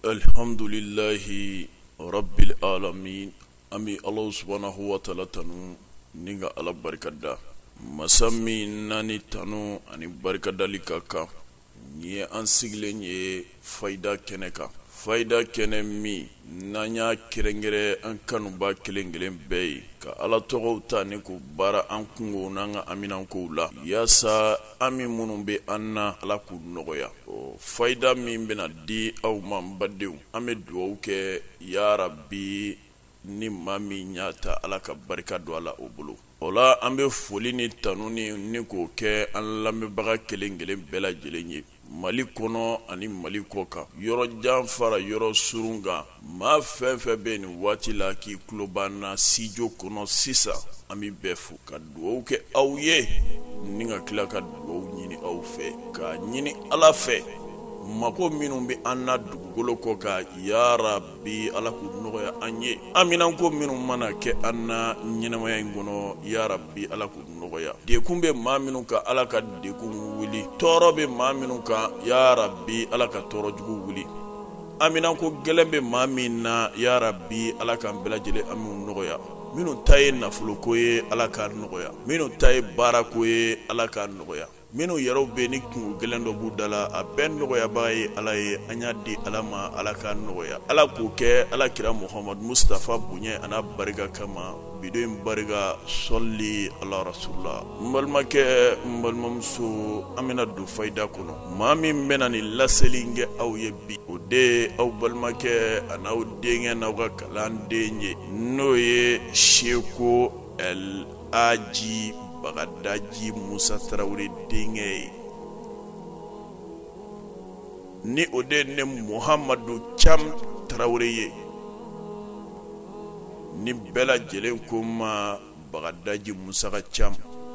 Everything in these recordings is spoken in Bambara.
Alhamdulillahi Rabbil Alamin. Ami Allah subhanahu wa ta'ala tanu ninga ala barikada. Masami nani tanu ani barikada likaka. Nye ansigilen ye faida keneka. Faida kene mi nanya kerengere an kanu ba kelengelen bey ka ala togo ta ni ko bara an kungo nanga aminan ko la yasa ami munun be anna ala ku nogoya o faida min bena di aw man badew ame duwaw ke ya rabbi ni mami nyata ala ka barika do ala o bolo ola ambe foli ni tanuni ni ko ke an lambe baga kelengelen bela jelenye Mali kono ani Mali koka yoro janfara yoro surunga ma fenfe be ni wati la ki klobana sijo kono sisa ami befu ka duwaw ke aw ye ninga kila ka duwaw nyini aw fe ka nyini ala fe mako minun bi anna dugugolo ko ka ya rabbi ala ku nogoya anye aminan ko minun mana ke anna nyinamaya ngono ya rabbi ala ku nogoya de kumbe ma minun ka ala ka de kun wuli toro be ma minun ka ya rabbi ala ka toro jugu wuli aminan ko gelembe ma minna ya rabbi ala ka belajele amun nogoya minun taye nafulo ko ye ala ka nogoya minun taye bara ko ye ala ka nogoya minu yaro be ni kungu gelendo budala a ben nogoya baye ala ye anya di alama ala ka nogoya ala ko ke ala kira Muhammad Mustafa bunye ana barika kama bidoin barika solli ala rasulullah mbalmake mbalmamsu amina du faida kono mami menani laselinge aw yebbi o de aw balmake ana o denge na ga kalande nye noye sheko el aji Bagadaji Musa Traoré dingé ni ode ne Muhammadu Cham Traoré ye ni bela jelen kuma Bagadaji Musa Cham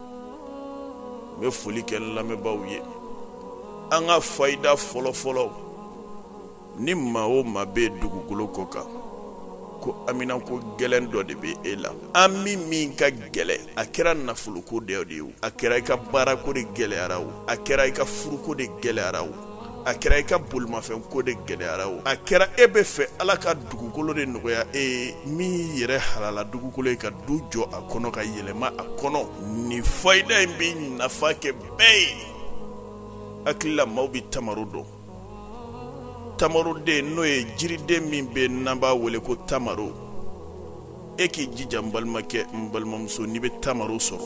me foli ken la me bawye anga faida folo ni mawo mabe dugugolo koka ko amina ko gelen do de be ela ami min ka gele akira nafulu ko de o akira ka bara ko de gele araw akira ka furu ko de gele araw akira ka bulma fe ko de gele araw akira ebe fe ala ka dugukolo de nogoya mi yere halala dugukolo ka du jo akono ka yelema akono ni faida mbi nafa ke bey akila mawbi tamarudo tamaro de noye jiride min be namba wele ko tamaro eki jija mbalmake mbalmamso ni be tamaro soro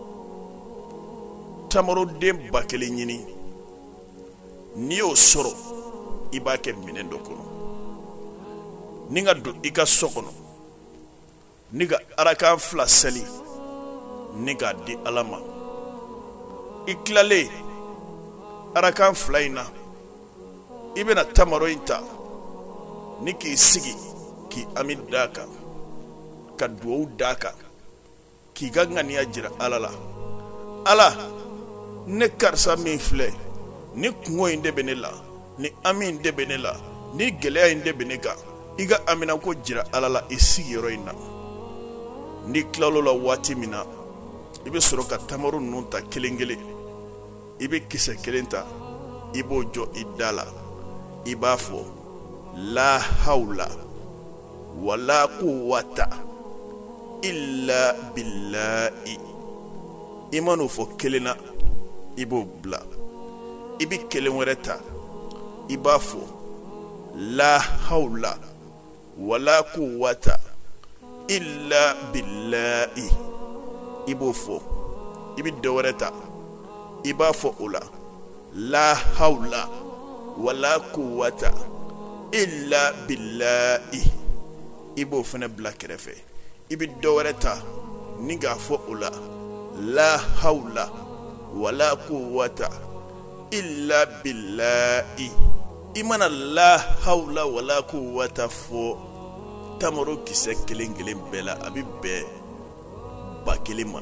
tamaro de bakele nyini ni o soro ibake minendo kono ninga do ika sokono niga araka flaseli niga di alama iklale araka flaina ibena tamaro inta niki sigi ki amid daka ka duwaw daka ki gangani ajira alala ala ne karsa min fle ni kungo inde benela ni amin de benela ni gele inde beneka iga amina ko jira alala isigi roina ni klalo la wati mina ibe soro ka tamaro nunta kelengele ibe kise kelenta ibo jo idala ibafo la hawla wala quwwata illa billahi imanu fo kelena ibo bla ibi kelen wereta ibafo la hawla wala quwwata illa billahi ibo fo ibi dewereta ibafo ola la hawla wala quwwata illa billahi ibo fana black refe ibi dowereta niga fo ula la hawla wala quwwata illa billahi imana la hawla wala quwwata fo tamaro kise kelengelen bela abi be bakelima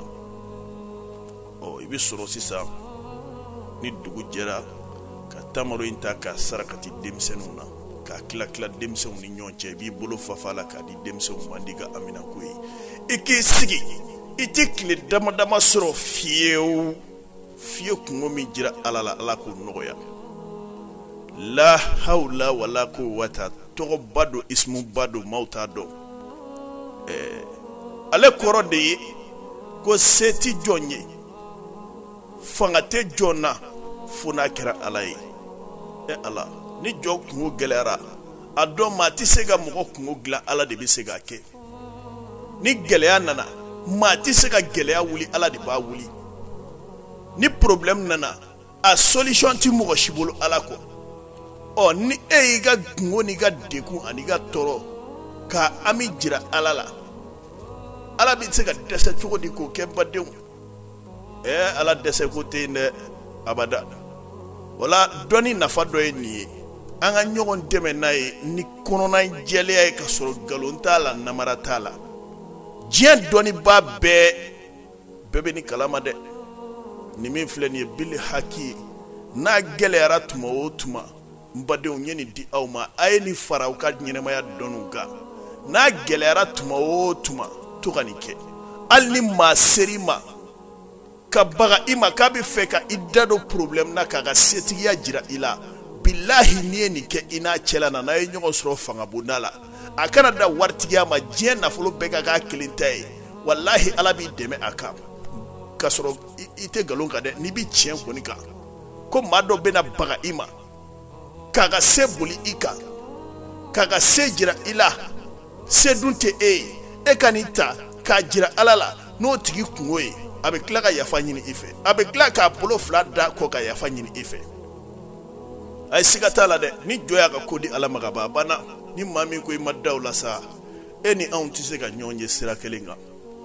o ibi soro sisa ni dugu jera ka tamaro inta ka sarakati demsenuna ka kila demsenu ni nyonche bi bolo fafala ka di demsenu mandiga amina koyi iki sigi itikle dama soro fieu kungo mi jira alala ala ko nogoya la hawla wala quwwata tɔgɔ ba don ismu ba don maaw t'a dɔn ale kɔrɔ de ye ko se ti jɔn ye fanga tɛ jɔn na fo n'a kɛra Ala ye Ala ni jɔn kungo gɛlɛyara a dɔn maa tɛ se ka mɔgɔ kungo dilan Ala de bɛ se k'a kɛ ni gɛlɛya nana maa tɛ se ka gɛlɛya wuli Ala de b'a wuli ni problème nana a solution ti mɔgɔ si bolo Ala kɔ ni e y'i ka kungo n'i ka degun ani ka tɔɔrɔ ka ami jira Ala la Ala bɛ se ka dɛsɛ cogo di k'o kɛ badenw Ala dɛsɛ ko tɛ yen dɛ abada wala dɔnni nafa dɔ ye nin ye an ka ɲɔgɔn dɛmɛ n'a ye ni kɔnɔna jɛlenya ye ka sɔrɔ nkalon t'a la namara t'a la diɲɛ dɔnnibaa bɛɛ bɛ ni kalama dɛ ni min filɛ nin ye bili haki n'a gɛlɛyara tuma o tuma n badenw n ye nin di aw ma a ye nin fara aw ka ɲɛnɛmaya dɔnniw kan n'a gɛlɛyara tuma o tuma to ka nin kɛ hali ni maa seri ma ka baga i ma k'a bɛ fɛ ka i da don problème na k'a ka setigiya jira i la bilahi n'i ye nin kɛ i n'a cɛla na n'a ye ɲɔgɔn sɔrɔ fanga bonda la a kana da waritigiya ma diɲɛ nafolo bɛɛ ka k'a kelen ta ye wallahi Ala b'i dɛmɛ a kan ka sɔrɔ i tɛ nkalon kan dɛ n'i bɛ tiɲɛ kɔni kan ko maa dɔ bɛna baga i ma k'a ka se boli i kan k'a ka se jira i la se dun tɛ e ye e ka n'i ta k'a jira Ala la n'o tigi kungo ye a bɛ tila ka yafa ɲini i fɛ a bɛ tila k'a bolo fila da kɔ ka yafa ɲini i fɛ a ye siga t'a la dɛ ni jɔ y'a ka ko di Ala ma ka ban a banna ni maa min ko i ma da o la sa e ni anw tɛ se ka ɲɔgɔn ye sira kelen kan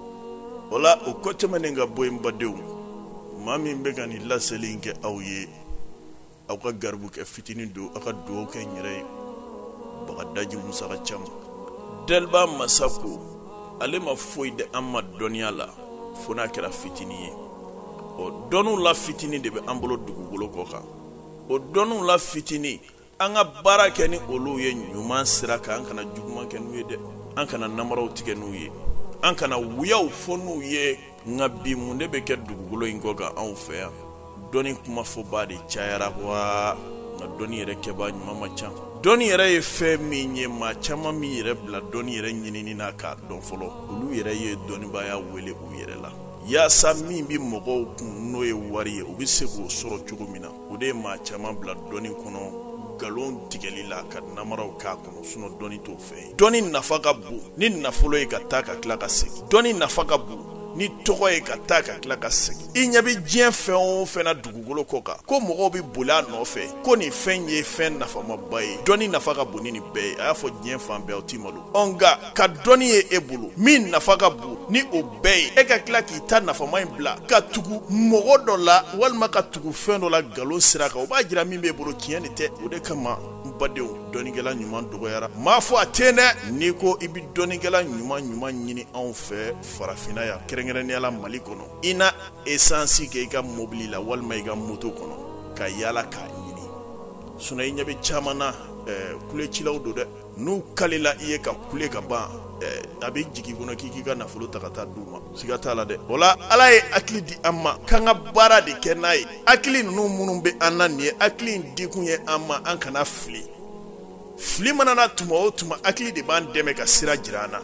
o la o ko tɛmɛnen ka bɔ yen badenw maa min bɛ ka nin laseli in kɛ aw ye aw ka garibu kɛ fitinin don aw ka dugawu kɛ n yɛrɛ ye Bagadaji Musa ka ca ma Dɛliba Masako ale ma foyi de an ma dɔnniya la fo n'a kɛra fitinin ye dɔnniw la fitinin de bɛ an bolo dugukolo kɔ kan o dɔnniw la fitinin an ka baara kɛ ni olu ye ɲuman sira kan an kana juguman kɛ n'u ye dɛ an kana namaraw tigɛ n'u ye an kana wuyaw fɔ n'u ye nka bi mun de bɛ kɛ dugukolo in kɔ kan anw fɛ yan dɔnni kumafɔba de cayara wa nka dɔnni yɛrɛ kɛba ɲuman ma ca dɔnni yɛrɛ ye fɛn min ye maa caman min yɛrɛ bila dɔnni yɛrɛ ɲinini na k'a dɔn fɔlɔ olu yɛrɛ ye dɔnnibaya wele u yɛrɛ la yaasa min bi mɔgɔw kun n'o ye wari ye u bɛ se k'o sɔrɔ cogo min na o de ye maa caman bila dɔnni kɔnɔ nkalon tigɛli la ka namaraw k'a kɔnɔ sinɔn dɔnni t'o fɛn ye dɔnni nafa ka bon ni nafolo ye ka taa ka tila ka segin dɔnni nafa ka bon ni tɔgɔ ye ka taa ka tila ka segin i ɲɛ bɛ diɲɛ fɛn o fɛn na dugukolo kɔ kan ko mɔgɔw bɛ boli a nɔfɛ ko nin fɛn ye fɛn nafamaba ye dɔnni nafa ka bon ni nin bɛɛ ye a y'a fɔ diɲɛ fan bɛɛ o t'i malo nka ka dɔnni ye e bolo min nafa ka bon ni o bɛɛ ye e ka tila k'i ta nafama in bila ka tugu mɔgɔ dɔ la walima ka tugu fɛn dɔ la nkalon sira kan o b'a jira min b'e bolo tiɲɛ de tɛ o de kama n badenw dɔnnikɛla ɲuman dɔgɔyara m'a fɔ a tɛ dɛ n'i ko i bɛ dɔnnikɛla ɲuman ɲini anw fɛ farafinna yan kɛrɛnkɛrɛnnenya la Mali kɔnɔ i na essence kɛ i ka mobili la walima i ka moto kɔnɔ ka yaala k'a ɲini sinon i ɲɛ bɛ caman na kulecilaw don dɛ n'u kalila i ye ka kule ka ban a bɛ jigin i kɔnɔ k'i ka nafolo ta ka taa d'u ma siga t'a la dɛ o la Ala ye hakili di an ma k'an ka baara de kɛ n'a ye hakili ninnu minnu bɛ an na nin ye hakili in dikun ye an ma an kana fili fili mana na tuma o tuma hakili de b'an dɛmɛ ka sira jira an na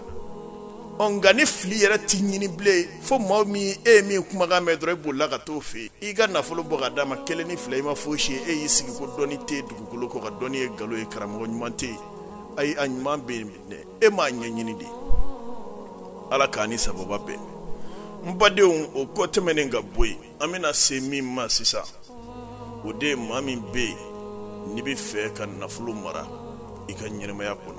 nka ni fili yɛrɛ t'i ɲini bilen fo maa min e ye min kumakan mɛn dɔrɔn i bolila ka t'o fɛ yen i ka nafolo bɔ ka d'a ma kelen ni fila i ma foyi si ye e y'i sigi ko dɔnni tɛ dugukolo kɔ ka dɔnni ye nkalon ye karamɔgɔ ɲuman tɛ yen ayi a ɲuman bɛ yen dɛ e m'a ɲɛɲini de Ala k'a ni sababa bɛn n badenw o kɔ tɛmɛnen ka bɔ yen an bɛna se min ma sisan o de ye maa min bɛ yen n'i bɛ fɛ ka nafolo mara i ka ɲɛnɛmaya kɔnɔ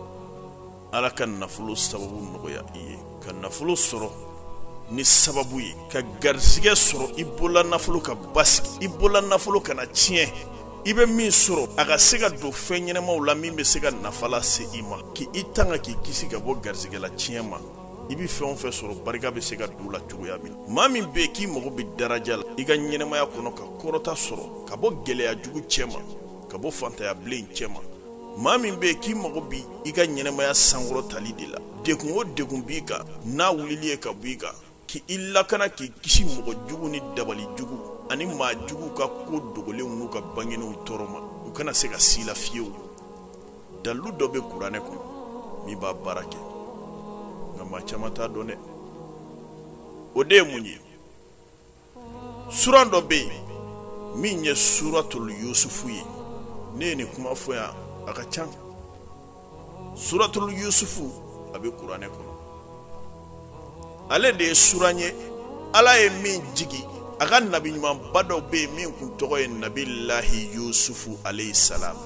Ala ka nafolo sababu nɔgɔya i ye ka nafolo sɔrɔ ni sababu ye ka garisigɛ sɔrɔ i bolola nafolo ka basigi i bolola nafolo kana tiɲɛ i bɛ min sɔrɔ a ka se ka don fɛn ɲɛnɛmaw la min bɛ se ka nafa lase i ma k'i tanga k'i kisi ka bɔ garisigɛla tiɲɛ ma i bɛ fɛn o fɛn sɔrɔ barika bɛ se ka don la cogoya min na maa min bɛ yen k'i mago bɛ daraja la i ka ɲɛnɛmaya kɔnɔ ka kɔrɔta sɔrɔ ka bɔ gɛlɛya jugu cɛ ma ka bɔ fantanya bilen cɛ ma maa min bɛ yen k'i mago bi i ka ɲɛnɛmaya sankɔrɔ tali de la dekun o dekun b'i kan n'a wulili ye ka bɔ i kan k'i lakana k'i kisi mɔgɔ jugu ni dabali jugu ani maa jugu ka ko dogolenw n'u ka bangenenw tɔɔrɔ ma u kana se ka s'i la fiyewu dalu dɔ bɛ kuranɛ kɔnɔ min b'a baara kɛ nka maa caman t'a dɔn dɛ. o de ye mun ye sura dɔ bɛ yen min ye suratul yusufu ye ne ye nin kuma fɔ yan a ka ca. suratul yusufu a bɛ kuranɛ kɔnɔ ale de ye sura ye ala ye min jigi a ka nabi ɲumanba dɔ bɛ yen min kun tɔgɔ ye nabilahi yusufu alayhi salam.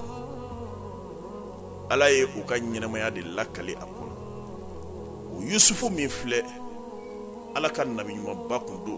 ala ye u ka ɲɛnamaya de lakale a kɔnɔ. o yusufu min filɛ ala ka nabi ɲumanba kun don.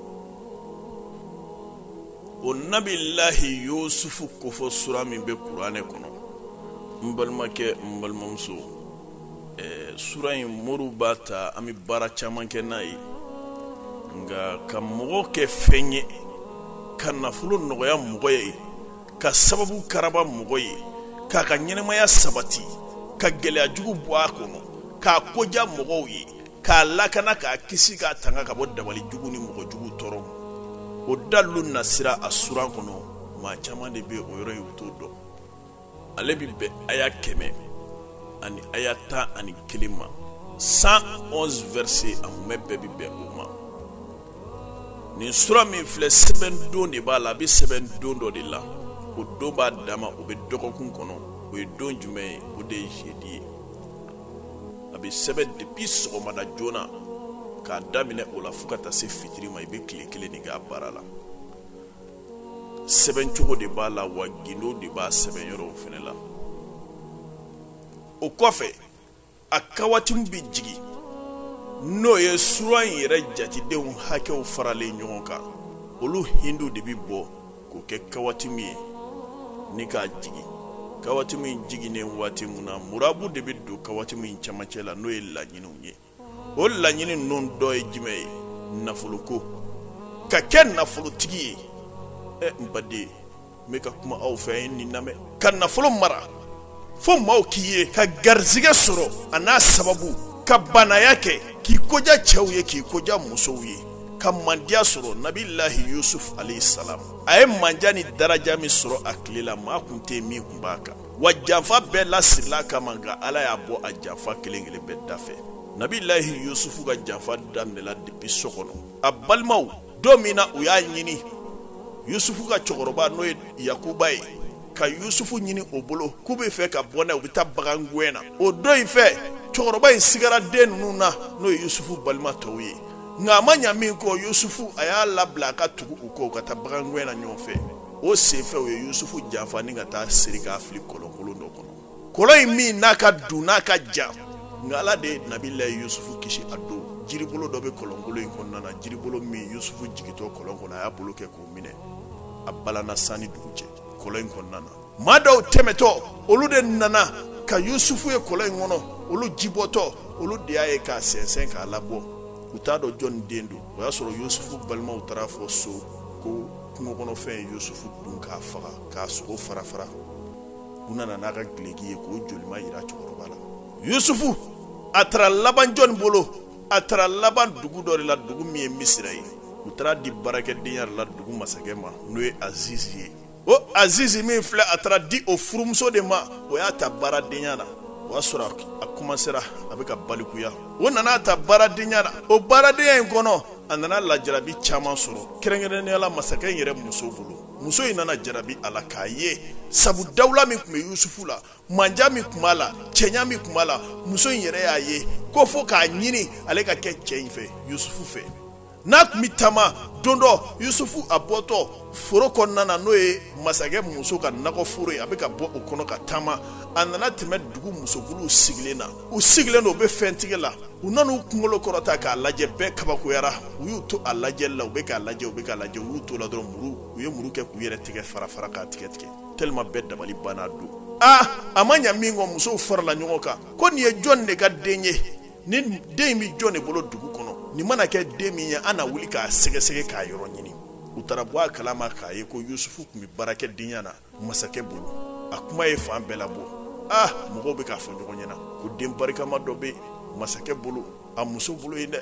o nabilahi yusufu kofɔ sura min bɛ kuranɛ kɔnɔ n balimakɛ n balimamuso sura in moriw b'a ta an bɛ baara caman kɛ n'a ye nka ka mɔgɔ kɛ fɛn ye ka nafolo nɔgɔya mɔgɔ ye ka sababu karaba mɔgɔ ye k'a ka ɲɛnamaya sabati ka gɛlɛya jugu bɔ a kɔnɔ k'a koja mɔgɔw ye k'a lakana k'a kisi k'a tanga ka bɔ dabali jugu ni mɔgɔ jugu tɔɔrɔ ma. o dalu nasira a sura kɔnɔ maa caman de bɛ o yɔrɔ ye u t'o dɔn. ale bi bɛn aya 100 ani aya 11 ma 111 verset a mumɛ bɛɛ bi bɛn o ma. nin sura min filɛ sɛbɛn don de b'a la a bɛ sɛbɛn don dɔ de la. o don b'a dama o bɛ dɔgɔkun kɔnɔ o ye don jumɛn ye o de ye jeudi ye. a bɛ sɛbɛn depuis sɔgɔmada joona k'a daminɛ o la fo ka taa se fitiri ma i bɛ tile kelen de kɛ a baara la. sɛbɛn cogo de b'a la wa gindo de b'a sɛbɛn yɔrɔw fɛnɛ la. o kɔfɛ a kawati min bɛ jigi n'o ye sura in yɛrɛ jatidenw hakɛw faralen ɲɔgɔn kan olu hindu de bɛ bɔ k'o kɛ kawati min ye ni k'a jigi. kawati min jiginen waati mun na murabu de bɛ don kawati min camancɛ la n'o ye laɲiniw ye. o laɲini ninnu dɔ ye jumɛn ye nafolo ko ka kɛ nafolotigi ye. n baden n bɛ ka kuma aw fɛ ye nin lamɛn ka nafolo mara fo maaw k'i ye ka garizigɛ sɔrɔ a n'a sababu ka banaya kɛ k'i koja cɛw ye k'i koja musow ye ka mandiya sɔrɔ nabilahi yusuf alayhi salam. a ye manja ni daraja min sɔrɔ a tile la maa kun tɛ min kun b'a kan wa janfa bɛɛ lasirila kama nka ala y'a bɔ a janfa kelen kelen bɛɛ da fɛ. nabilahi yusufu ka janfa daminɛla depuis so kɔnɔ. a balimaw don min na u y'a ɲini yusufu ka cɛkɔrɔba n'o ye yakuba ye ka yusufu ɲini o bolo k'u bɛ fɛ ka bɔ n'a ye u bɛ taa bagan gɛn na. o don in fɛ cɛkɔrɔba in sigara den ninnu na n'o ye yusufu balima tɔw ye nka a ma ɲa min kɔ yusufu a y'a labila a ka tugu u kɔ u ka taa bagan gɛn na ɲɔgɔn fɛ. o senfɛ u ye yusufu janfa ni ka taa siri k'a fili kɔlɔnkolon dɔ kɔnɔ. kɔlɔn in min n'a ka dun n'a ka jan nka ala de ye nabilahi yusufu kisi a don. jiribolo dɔ bɛ kɔlɔnkolon in kɔnɔna na jiribolo min yusufu jigitɔ kɔlɔn kɔnɔ a y'a bolo kɛ k'o minɛ a balana sani dugu cɛ kɔlɔn in kɔnɔna na. maa dɔw tɛmɛtɔ olu de nana ka yusufu ye kɔlɔn in kɔnɔ olu jibɔtɔ olu de y'a ye k'a sɛnsɛn k'a labɔ. u t'a dɔn jɔnni den don. o y'a sɔrɔ yusufu balimaw taara fɔ so ko kungo kɔnɔfɛn ye yusufu dun k'a faga k'a sogo fara fara. u nana n'a ka gileki ye k'o jolima yira cɛkɔrɔba la. yusufu a taara laban jɔnni bolo a taara laban dugu dɔ de la dugu min ye misira ye. u taara di baarakɛdenya de la dugu masakɛ ma n'o ye azizi ye. o azizi min filɛ a taara di o furumuso de ma o y'a ta baaradenya la. o y'a sɔrɔ a commencera a bɛ ka balikuya. o nana ta baaradenya la. o baaradenya in kɔnɔ a nana lajarabi caman sɔrɔ kɛrɛnkɛrɛnnenya la masakɛ in yɛrɛ muso bolo. muso in nana jarabi a la k'a ye sabu dawula min tun bɛ yusufu la manja min tun b'a la cɛɲa min tun b'a la muso in yɛrɛ y'a ye ko fo k'a ɲini ale ka kɛ cɛ in fɛ yusufu fɛ. n'a tun bɛ taama don dɔ yusufu a bɔtɔ foro kɔnɔna na n'o ye masakɛ muso ka nakɔforo ye a bɛ ka bɔ o kɔnɔ ka taama a nana tɛmɛ dugu musobuluw sigilen na. u sigilen don u bɛ fɛn tigɛ la u nana u kunkolo kɔrɔta k'a lajɛ bɛɛ kabakoyara u y'u to a lajɛli la u bɛ k'a lajɛ u bɛ k'a lajɛ u y'u to la dɔrɔn u ye muru kɛ k'u yɛrɛ tigɛ fara fara k'a tigɛ tigɛ tellement bɛɛ dabali banna a don. a ma ɲa min kɔ musow farala ɲɔgɔn kan ko nin ye jɔn de ka den ye ni den in bɛ jɔn de bolo dugu kɔnɔ nin mana kɛ den min ye an na wuli k'a sɛgɛsɛgɛ k'a yɔrɔ ɲini. u taara bɔ a kalama k'a ye ko yusufu tun bɛ baarakɛdenya na masakɛ bolo a kuma ye fan bɛɛ labɔ. mɔgɔw bɛ k'a fɔ ɲɔgɔn ɲɛna ko den barikama dɔ bɛ masakɛ bolo a muso bolo yen dɛ.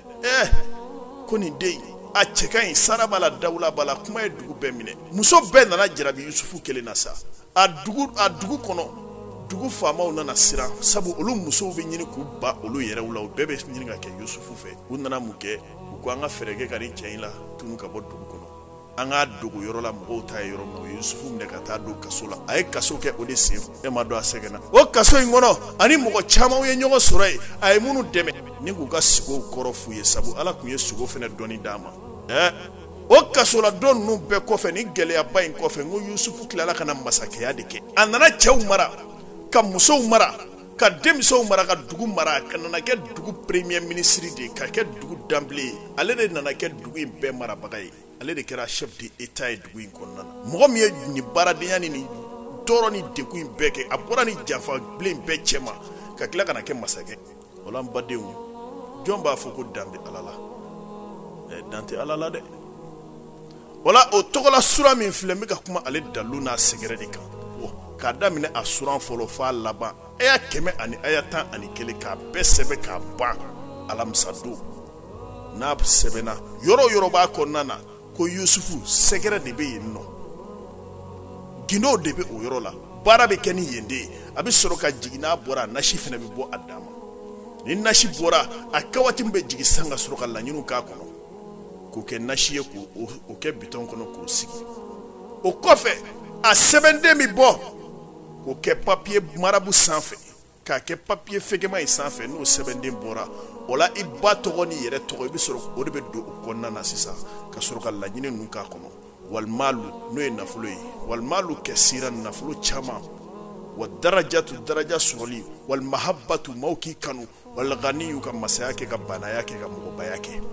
ko nin den in a cɛ ka ɲi sara b'a la dawula b'a la kuma ye dugu bɛɛ minɛ. muso bɛɛ nana jarabi yusufu kelen na sa. a dugu kɔnɔ dugu faamaw nana siran sabu olu musow bɛ ɲini k'u ba olu yɛrɛw la u bɛɛ bɛ ɲini ka kɛ Yusufu fɛ u nana mun kɛ u ko an ka fɛɛrɛ kɛ ka nin cɛ in la tunu ka bɔ dugu kɔnɔ an ka dogo yɔrɔ la mɔgɔw ta ye yɔrɔ min na u ye Yusufu minɛ ka taa don kaso la a ye kaso kɛ o de sen fɛ e ma dɔn a sɛgɛnna o kaso in kɔnɔ ani mɔgɔ caman ye ɲɔgɔn sɔrɔ yen a ye minnu dɛmɛ ni k'u ka sigow kɔrɔ f'u ye sabu Ala tun ye sigo fɛnɛ dɔnni d'a ma o kasola don ninnu bɛɛ kɔfɛ ni gɛlɛyaba in kɔfɛ n ko Yusufu tilala ka na masakɛya de kɛ a nana cɛw mara ka musow mara ka denmisɛnw mara ka dugu mara ka nana kɛ dugu premier ministre de ka kɛ dugu danble ye ale de nana kɛ dugu in bɛɛ marabaga ye ale de kɛra chef de état ye dugu in kɔnɔna na mɔgɔ min ye nin baaradenya ni nin tɔɔrɔ ni degun in bɛɛ kɛ a bɔra ni janfabilen bɛɛ cɛ ma ka tila ka na kɛ masakɛ o la n badenw jɔn b'a fɔ ko dan bɛ Ala la dan tɛ Ala la dɛ wala o tɔgɔla sura min filɛ n bɛ ka kuma ale dalu n'a sɛgɛrɛ de kan k'a daminɛ a suran fɔlɔ f'a laban aya 111 k'a bɛɛ sɛbɛn k'a ban alamisa don n'a sɛbɛnna yɔrɔ yɔrɔ b'a kɔnɔna na ko Yusufu sɛgɛrɛ de bɛ yen nɔ gindo de bɛ o yɔrɔ la baara bɛ kɛ ni yen de ye a bɛ sɔrɔ ka jigin n'a bɔra nasi fana bɛ bɔ a dama ni nasi bɔra a kɛ waati min bɛ jigin san ka sɔrɔ ka laɲiniw k'a kɔnɔ k'o kɛ nasi ye k'o kɛ bitɔn kɔnɔ k'o sigi o kɔfɛ a sɛbɛnden bɛ bɔ k'o kɛ papiye marabu sanfɛ k'a kɛ papiye fɛgɛma in sanfɛ n'o sɛbɛnden bɔra o la i ba tɔgɔ ni yɛrɛ tɔgɔ i bɛ sɔrɔ o de bɛ don o kɔnɔna na sisan ka sɔrɔ ka laɲini ninnu k'a kɔnɔ walimalu n'o ye nafolo ye walimalu kɛsira nafolo caman wa darajatu daraja sɔrɔli walimahabatu maaw k'i kanu waliganiyu ka masaya kɛ ka banaya kɛ ka mɔgɔbaya kɛ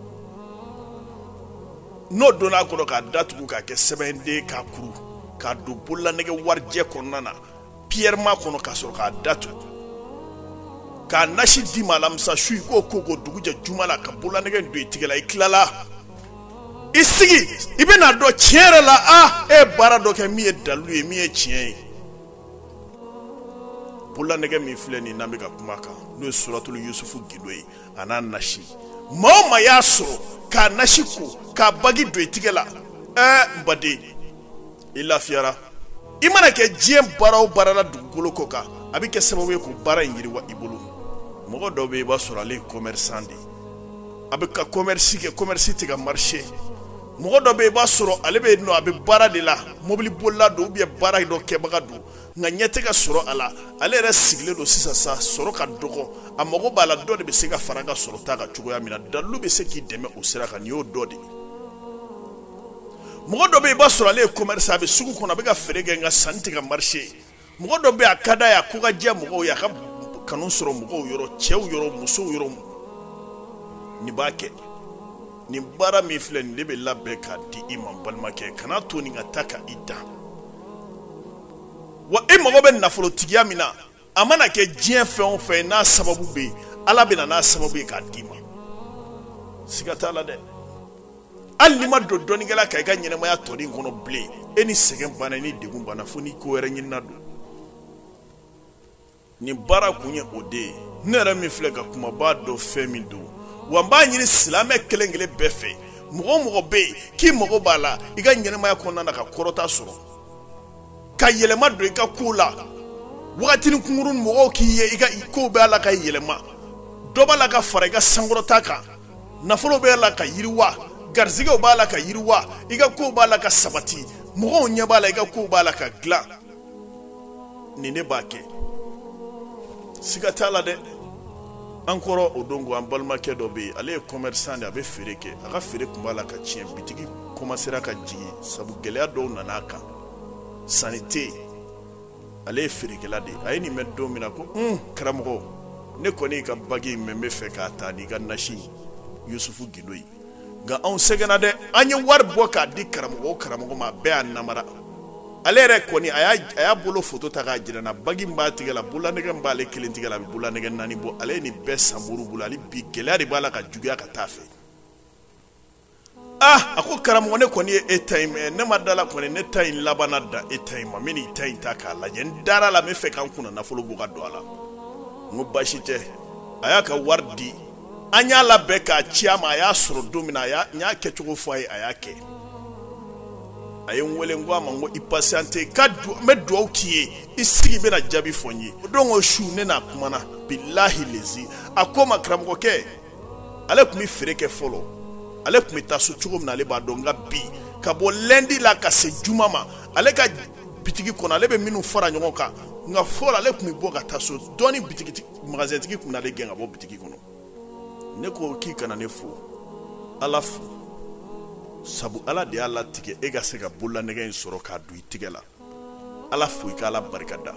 n'o donna a kɔnɔ k'a datugu k'a kɛ sɛbɛnden k'a kuru k'a don bololanɛgɛ warijɛ kɔnɔna na piyɛrɛma kɔnɔ k'a sɔrɔ k'a datugu k'a nasi di ma alamisa su i k'o ko dugu jɛ juma la ka bololanɛgɛ don i tigɛ la i tilala i sigi i bɛna dɔn tiɲɛ yɛrɛ la e ye baara dɔ kɛ min ye dalilu ye min ye tiɲɛ ye bololanɛgɛ min filɛ nin n'an bɛ ka kuma kan n'o ye suratul Yusufu gindo ye a n'a nasi maa o maa y'a sɔrɔ k'a nasi ko k'a bagi don i tigɛ la n baden i lafiyara i mana kɛ diɲɛ baara o baara la dugukolo kɔ kan a bɛ kɛ sababu ye k'o baara in yiriwa i bolo mɔgɔ dɔw bɛ yen i b'a sɔrɔ ale ye commerçant de ye a bɛ ka commerce kɛ commerce tɛ ka marché mɔgɔ dɔ bɛ yen i b'a sɔrɔ ale bɛ yen nɔ a bɛ baara de la mobili bolila don ou bien baara dɔ kɛbaga don nka ɲɛ tɛ ka sɔrɔ a la ale yɛrɛ sigilen don sisan sa sɔrɔ ka dɔgɔ a mago b'a la dɔ de bɛ se ka fara ka sɔrɔ ta ka cogoya min na dalilu bɛ se k'i dɛmɛ o sira kan nin y'o dɔ de ye mɔgɔ dɔ bɛ yen i b'a sɔrɔ ale ye commerce a bɛ sugu kɔnɔ a bɛ ka feere kɛ nka sanni tɛ ka marché mɔgɔ dɔ bɛ yen a ka d'a ye a ko ka diya mɔgɔw ye a ka kanu sɔrɔ mɔgɔw yɔrɔ cɛw yɔrɔ musow yɔrɔ nin b'a kɛ nin baara min filɛ nin de bɛ labɛn k'a di i ma balimakɛ kana to nin ka taa ka i dan wa e mago bɛ nafolotigiya min na a mana kɛ diɲɛ fɛn o fɛn n'a sababu bɛ yen Ala bɛ na n'a sababu ye k'a d'i ma siga t'a la dɛ hali n'i ma don dɔnnikɛla ka i ka ɲɛnamaya tɔ nin kɔnɔ bilen e ni sɛgɛn banna ni degun banna fo ni ko wɛrɛ ɲinina don nin baara kun ye o de ye ne yɛrɛ min filɛ ka kumaba dɔ fɛn min don wa n b'a ɲini silamɛ kelen kelen bɛɛ fɛ mɔgɔ o mɔgɔ bɛ yen k'i mago b'a la i ka ɲɛnamaya kɔnɔna na ka kɔrɔta sɔrɔ ka yɛlɛma don i ka kow la wagatini kunkuruni mɔgɔw k'i ye i ka kow bɛ ala ka yɛlɛma dɔ b'a la ka fara i ka sankɔrɔta kan nafolo bɛ ala ka yiriwa garizigɛw b'a la ka yiriwa i ka kow b'a la ka sabati mɔgɔw ɲɛ b'a la i ka kow b'a la ka dilan nin ne b'a kɛ siga t'a la dɛ an kɔrɔ o don ko an balimakɛ dɔ bɛ yen ale ye commerçant de a bɛ feere kɛ a ka feere tun b'a la ka tiɲɛ bitigi commencera ka jigin sabu gɛlɛya dɔw nana a kan sanni tɛ yen ale ye feerekɛla de a ye nin mɛn don min na ko karamɔgɔ ne kɔni y'i ka bagi in mɛn n bɛ fɛ k'a ta n'i ka nasi Yusufu gindo ye nka anw sɛgɛnna dɛ an ye wari bɔ k'a di karamɔgɔ o karamɔgɔ ma a bɛɛ y'a namara ale yɛrɛ kɔni a y'a bolo foto ta k'a jira n na bagi min b'a tigɛ la bololanɛgɛ min b'ale kelen tigɛ la a bɛ bololanɛgɛ 4 bɔ ale ye nin bɛɛ san buru bolo ale bi gɛlɛya de b'a la ka juguya ka taa fɛ a ko karamɔgɔ ne kɔni ye e ta in mɛn ne ma da la kɔni ne ta in labanna da e ta in ma n bɛ nin ta in ta k'a lajɛ n dara la n bɛ fɛ k'an kunna nafolo bɔ ka don a la n ko baasi tɛ a y'a ka wari di an y'a labɛn k'a ci a ma a y'a sɔrɔ don min na n y'a kɛcogo fɔ a ye a y'a kɛ a ye n wele n ko a ma n ko i patiente ka n bɛ dugawu k'i ye i sigi bɛna jaabi fɔ n ye o don o su ne n'a kumana bilahi lezi a ko ma karamɔgɔkɛ ale tun bɛ feere kɛ fɔlɔ ale tun bɛ taa so cogo min na ale b'a dɔn nka bi ka bɔ lundi la ka se juma ma ale ka bitigi kɔnɔ ale bɛ minnu fara ɲɔgɔn kan nka fɔlɔ ale tun bɛ bɔ ka taa so dɔɔni magasintigi tun n'ale gɛn ka bɔ bitigi kɔnɔ ne ko k'i kana ne fo ala fo sabu ala de y'a latigɛ e ka se ka bololanɛgɛ in sɔrɔ k'a don i tigɛ la ala fo i ka ala barika da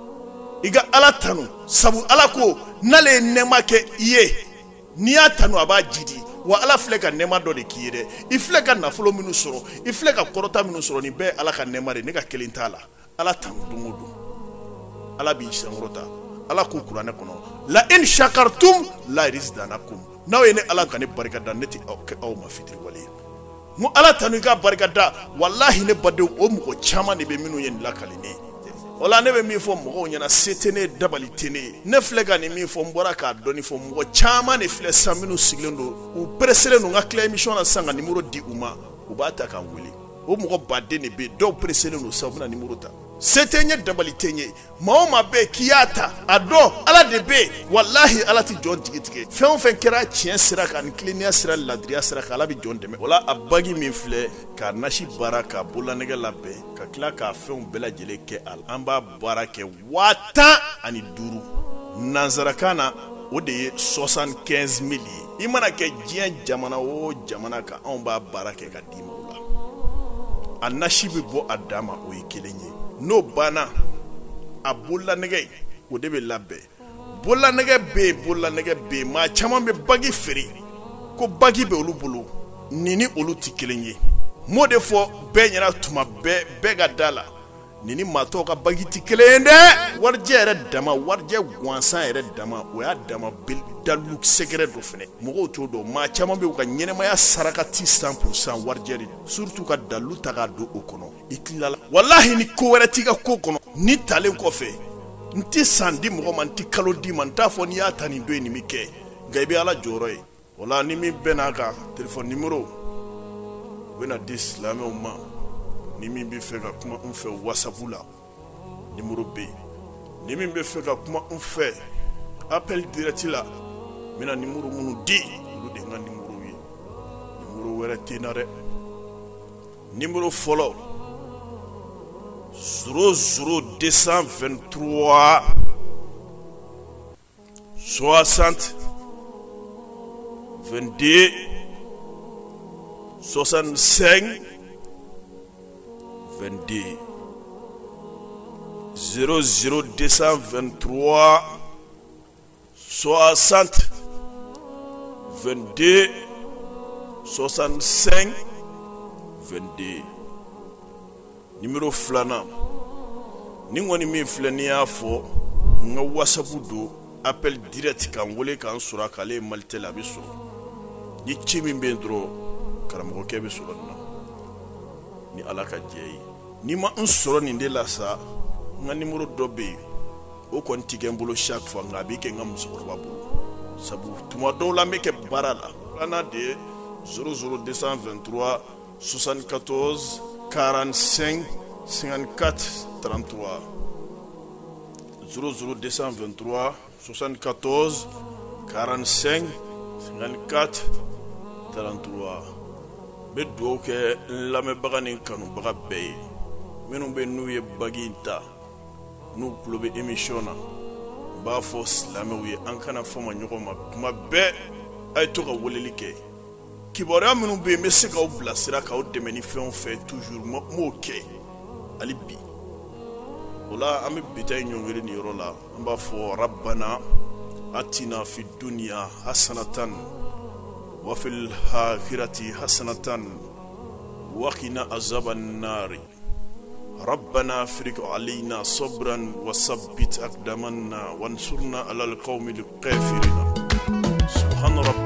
i ka ala tanu sabu ala ko n'ale ye nɛɛma kɛ i ye n'i y'a tanu a b'a jidi wa ala filɛ ka nɛɛma dɔ de k'i ye dɛ i filɛ ka nafolo minnu sɔrɔ i filɛ ka kɔrɔta minnu sɔrɔ nin bɛɛ ye ala ka nɛɛma de ne ka kelen t'a la ala tanu don o don ala b'i sankɔrɔta ala k'o kuranɛ kɔnɔ la in shakartum la yazidannakum n'aw ye ne ala ka ne barika da ne tɛ aw ma fitiriwale ye mo ala tanu i ka barika da wallahi ne badenw o mɔgɔ caman de bɛ minnu ye nin lakali ne ye wala ne bɛ min fɔ mɔgɔw ɲɛna se tɛ ne ye dabali tɛ ne ye ne filɛ ka nin min fɔ n bɔra k'a dɔɔni fɔ mɔgɔ caman de filɛ san minnu sigilen don u pereselen don n ka tila émission na sisan ka numéro di u ma u b'a ta k'an wele o mɔgɔ baden de bɛ yen dɔw pereselen don sisan u bɛna numéro ta se tɛ n ye dabali tɛ n ye maa o maa bɛ yen k'i y'a ta a dɔn ala de bɛ yen walahi ala tɛ jɔn jigi tigɛ fɛn o fɛn kɛra tiɲɛ sira kan ani kilennenya sira ladiriya sira kan ala bɛ jɔn dɛmɛ wala a bagi min filɛ k'a nasi baara k'a bololanɛgɛ labɛn ka tila k'a fɛnw bɛɛ lajɛlen kɛ a la an b'a baara kɛ 15,000 nanzarakan na o de ye 75,000 ye i mana kɛ diɲɛ jamana o jamana kan anw b'a baara kɛ ka d'i ma o la a nasi bɛ bɔ a dan ma o ye kelen ye n'o banna a bololanɛgɛ o de bɛ labɛn bololanɛgɛ bɛ yen bololanɛgɛ bɛ yen maa caman bɛ bagi feere ko bagi bɛ olu bolo nin ni olu tɛ kelen ye m'o de fɔ bɛɛ ɲɛna tuma bɛɛ ka da la nin ni maa tɔw ka bagi tɛ kelen ye dɛ warijɛ yɛrɛ dama warijɛ gansan yɛrɛ dama o y'a dama dalu sɛgɛrɛ dɔ fɛnɛ mɔgɔw t'o dɔn maa caman bɛ u ka ɲɛnɛmaya saraka ti 100% warijɛ de surtout ka dalu ta k'a don o kɔnɔ i tilala walahi ni ko wɛrɛ t'i ka ko kɔnɔ ni talen kɔfɛ n tɛ san di mɔgɔ ma n tɛ kalo di ma n t'a fɔ n'i y'a ta nin don nin bɛ kɛ nka i bɛ ala jɔyɔrɔ ye wala ni min bɛɛ n'a kan téléphone numéro u bɛna di silamɛw ma ni min bɛ fɛ ka kuma n fɛ whatsapp la numéro bɛ yen ni min bɛ fɛ ka kuma n fɛ appel direct la n bɛna numéro minnu di olu de ye n ka numéro ye numéro wɛrɛ tɛ n na dɛ numéro fɔlɔ 00223 60 22 65 22 00223 60 22 65 22 numéro filanan ni kɔni min filɛ ni y'a fɔ n ka whatsapp do appel direct kan wele kan sɔrɔ k'ale ye malite la a bɛ sɔrɔ ni ci min bɛ yen dɔrɔn karamɔgɔkɛ bɛ sɔrɔ nin na ni ala ka jɛ ye ni ma n sɔrɔ nin de la sa n ka numéro dɔ bɛ yen o kɔni tɛ kɛ n bolo chaque fois nka a bɛ kɛ n ka musokɔrɔba bolo sabu tuma dɔw la n bɛ kɛ baara la filanan de ye 00223 74 45 54 33 00223 74 45 54 33 bɛ dugawu kɛ n lamɛnbaga ni kanubaga bɛɛ ye minnu bɛ n'u ye bagi in ta n'u tulo bɛ émission na n b'a fɔ silamɛw ye an kana fama ɲɔgɔn ma tuma bɛɛ a ye to ka weleli kɛ kibaruya minnu bɛ yen n bɛ se k'aw bilasira k'aw dɛmɛ ni fɛn o fɛn toujours n m'o kɛ hali bi o la an bɛ bi ta in ɲɔngiri nin yɔrɔ la an b'a fɔ rabbana atina fi dunya hasanatan wa fil akhirati hasanatan wa qina azaban nari ربنا افرغ علينا صبرا وثبت أقدامنا وانصرنا على القوم الكافرين سبحان رب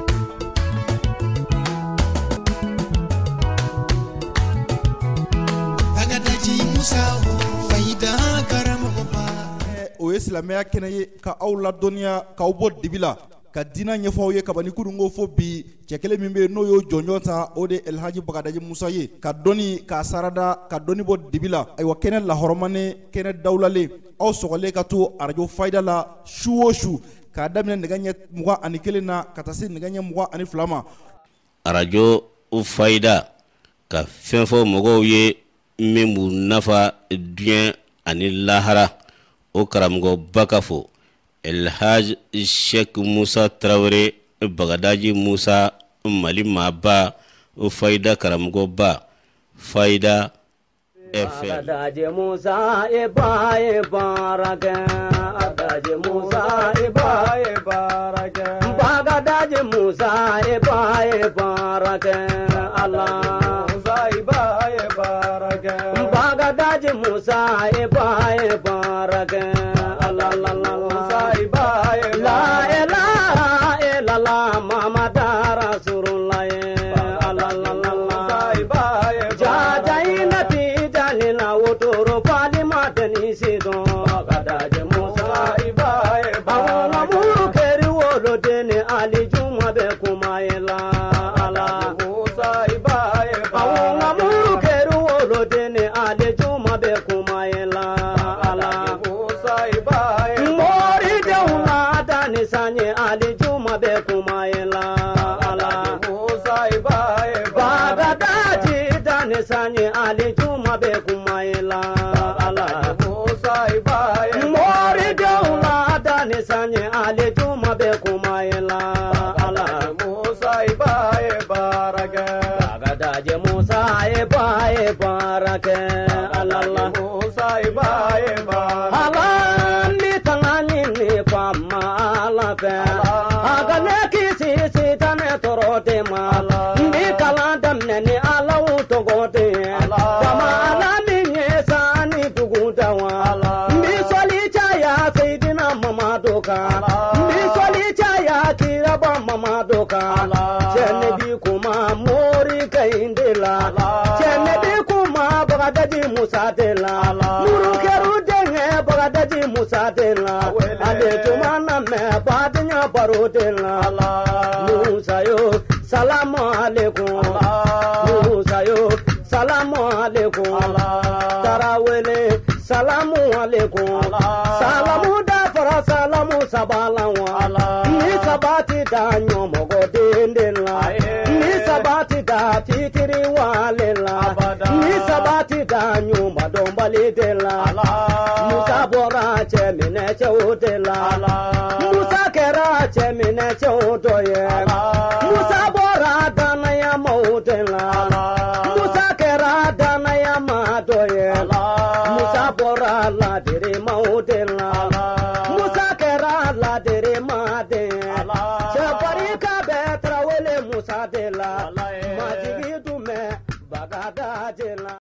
o ye silamɛya kɛnɛ ye ka aw ladɔnniya k'aw bɔ dibi la ka dina ɲɛfɔw ye kabani kurungo fo bi cɛ kelen min bɛ n'o y'o jɔnjɔn ta o de Elhaji Bagadaji Musa ye ka dɔni k'a sarada ka dɔni bɔ dibi la ayiwa kɛnɛ lahɔrɔmanen kɛnɛ dawulalen aw sɔgɔlen ka to arajo Fayida la su o su k'a daminɛ nɛgɛ ɲɛ 21 na ka taa se nɛgɛ ɲɛ 22 ma arajo Fayida ka fɛn fɔ mɔgɔw ye min b'u nafa diɲɛ ani lahara o karamɔgɔba ka fɔ Elhaji Sheikh Musa Traoré Bagadaji Musa Mali maaba Fayida karamɔgɔba Fayida FM Bagadaji Musa ibaye baraka Bagadaji Musa ibaye baraka Bagadaji Musa ibaye baraka Allah Musa ibaye baraka Bagadaji Musa ibaye baraka Allah Allah Musa ibaye la ilaha illallah Muhammad Rasulullah Allah Allah Musa ibaye jajaina tijanina wotoro Fatima tenisido Bagadaji Musa ibaye baraka awon keri wolo deni Ali Juma be kumayela Allah Musa ibaye baraka awon keri wolo deni Ali Juma be kumayela Allah Musa ibaye mori deuna dani sanye Ali Juma be kumayela Allah Musa ibaye Bagadaji dani sanye Ali Juma be kumayela Allah Musa ibaye mori deuna dani sanye Ali Juma be kumayela Allah Musa ibaye baraka Bagadaji Musa ibaye baraka Allah Musa ibaye baraka Allah ni tangani ni pama ala fe agane kisi sitane torote ma ni kalandam ne ala utogote kama ala minye sani tugutawa ni soli chaya sayidina mamadoka ni soli chaya kiraba mamadoka chene bi kuma mori kaindela chene bi kuma Bagadaji Musa tela muru keru denge Bagadaji Musa tela ale tumana me badnya barotela Musa yo salamu alaikum Musa yo salamu alaikum tarawele salamu alaikum salamu da fara salamu sabalawa ni sabati da nyomo godendela ni sabati da titiri walela ni sabati da nyumba dombali dela Musa bora chemine chaudela Musa kera chemine chaudoye Musa bora dana ya maudela Musa kera dana ya madoye Musa bora la dire maudela Musa kera la dire made Chaparika betra wele Musa dela Majigi dume Bagadaji la